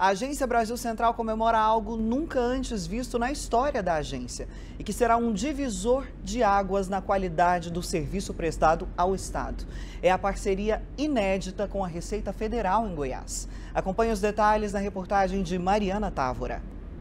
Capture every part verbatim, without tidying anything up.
A Agência Brasil Central comemora algo nunca antes visto na história da agência e que será um divisor de águas na qualidade do serviço prestado ao Estado. É a parceria inédita com a Receita Federal em Goiás. Acompanhe os detalhes na reportagem de Mariana Távora.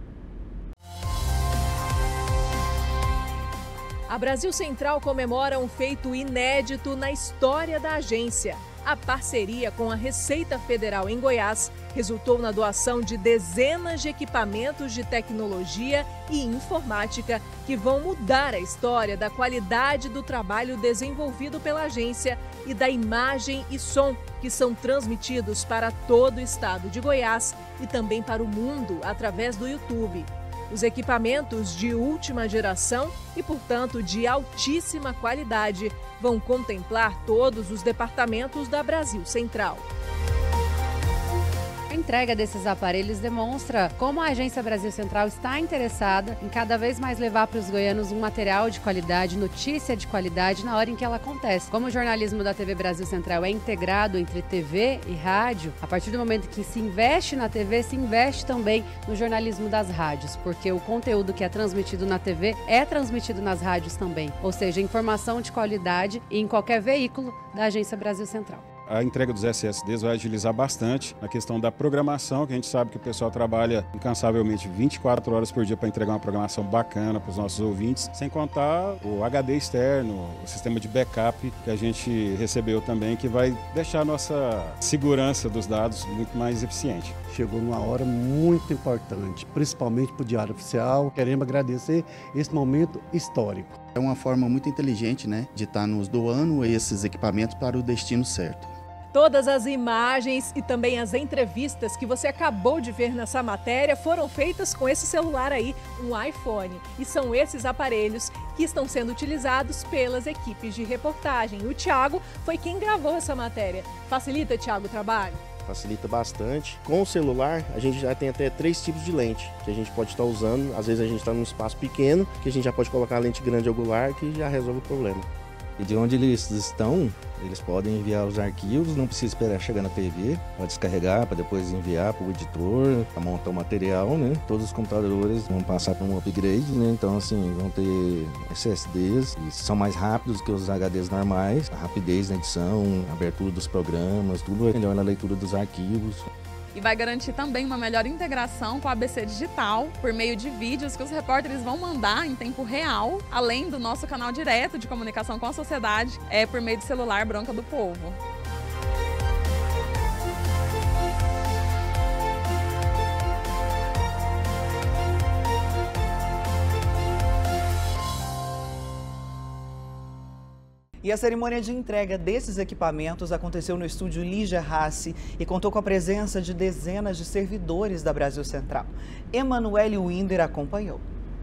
A Brasil Central comemora um feito inédito na história da agência. A parceria com a Receita Federal em Goiás resultou na doação de dezenas de equipamentos de tecnologia e informática que vão mudar a história da qualidade do trabalho desenvolvido pela agência e da imagem e som que são transmitidos para todo o estado de Goiás e também para o mundo através do YouTube. Os equipamentos de última geração e, portanto, de altíssima qualidade vão contemplar todos os departamentos da Brasil Central. A entrega desses aparelhos demonstra como a Agência Brasil Central está interessada em cada vez mais levar para os goianos um material de qualidade, notícia de qualidade na hora em que ela acontece. Como o jornalismo da T V Brasil Central é integrado entre T V e rádio, a partir do momento que se investe na T V, se investe também no jornalismo das rádios, porque o conteúdo que é transmitido na T V é transmitido nas rádios também, ou seja, informação de qualidade em qualquer veículo da Agência Brasil Central. A entrega dos S S Ds vai agilizar bastante a questão da programação, que a gente sabe que o pessoal trabalha incansavelmente vinte e quatro horas por dia para entregar uma programação bacana para os nossos ouvintes, sem contar o H D externo, o sistema de backup que a gente recebeu também, que vai deixar a nossa segurança dos dados muito mais eficiente. Chegou numa hora muito importante, principalmente para o Diário Oficial. Queremos agradecer esse momento histórico. É uma forma muito inteligente, né, de estar nos doando esses equipamentos para o destino certo. Todas as imagens e também as entrevistas que você acabou de ver nessa matéria foram feitas com esse celular aí, um iPhone. E são esses aparelhos que estão sendo utilizados pelas equipes de reportagem. O Thiago foi quem gravou essa matéria. Facilita, Thiago, o trabalho? Facilita bastante. Com o celular, a gente já tem até três tipos de lente que a gente pode estar usando. Às vezes a gente está num espaço pequeno, que a gente já pode colocar a lente grande angular, que já resolve o problema. E de onde eles estão, eles podem enviar os arquivos, não precisa esperar chegar na T V, pode descarregar para depois enviar para o editor, para montar o material, né? Todos os computadores vão passar por um upgrade, né? Então, assim, vão ter S S Ds, que são mais rápidos que os H Ds normais, a rapidez na edição, a abertura dos programas, tudo é melhor na leitura dos arquivos. E vai garantir também uma melhor integração com a A B C Digital, por meio de vídeos que os repórteres vão mandar em tempo real, além do nosso canal direto de comunicação com a sociedade, é por meio do celular Bronca do Povo. E a cerimônia de entrega desses equipamentos aconteceu no estúdio Lígia Rassi e contou com a presença de dezenas de servidores da Brasil Central. Emanuele Winder acompanhou.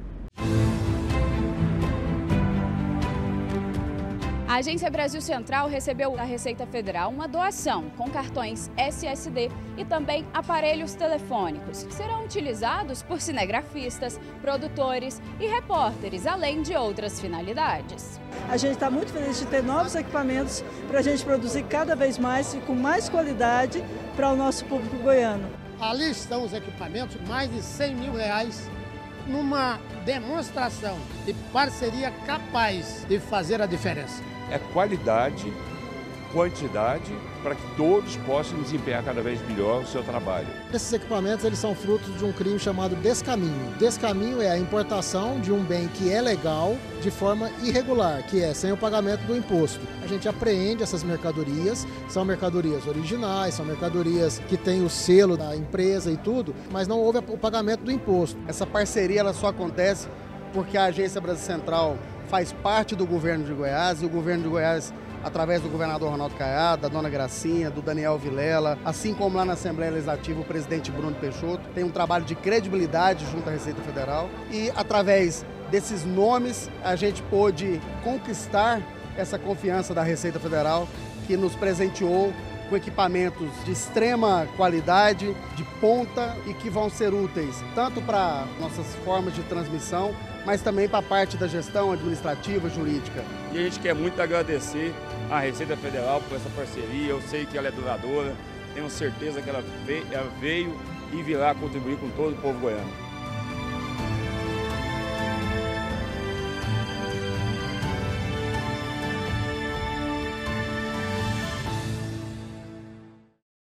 A Agência Brasil Central recebeu da Receita Federal uma doação com cartões S S D e também aparelhos telefônicos, que serão utilizados por cinegrafistas, produtores e repórteres, além de outras finalidades. A gente está muito feliz de ter novos equipamentos para a gente produzir cada vez mais e com mais qualidade para o nosso público goiano. Ali estão os equipamentos, mais de cem mil reais, numa demonstração de parceria capaz de fazer a diferença. É qualidade, quantidade, para que todos possam desempenhar cada vez melhor o seu trabalho. Esses equipamentos eles são frutos de um crime chamado descaminho. Descaminho é a importação de um bem que é legal de forma irregular, que é sem o pagamento do imposto. A gente apreende essas mercadorias, são mercadorias originais, são mercadorias que têm o selo da empresa e tudo, mas não houve o pagamento do imposto. Essa parceria ela só acontece porque a Agência Brasil Central faz parte do governo de Goiás e o governo de Goiás, através do governador Ronaldo Caiado, da dona Gracinha, do Daniel Vilela, assim como lá na Assembleia Legislativa o presidente Bruno Peixoto, tem um trabalho de credibilidade junto à Receita Federal e através desses nomes a gente pôde conquistar essa confiança da Receita Federal que nos presenteou com equipamentos de extrema qualidade, de ponta e que vão ser úteis tanto para nossas formas de transmissão, mas também para a parte da gestão administrativa, jurídica. E a gente quer muito agradecer à Receita Federal por essa parceria. Eu sei que ela é duradoura, tenho certeza que ela veio, ela veio e vir lá contribuir com todo o povo goiano.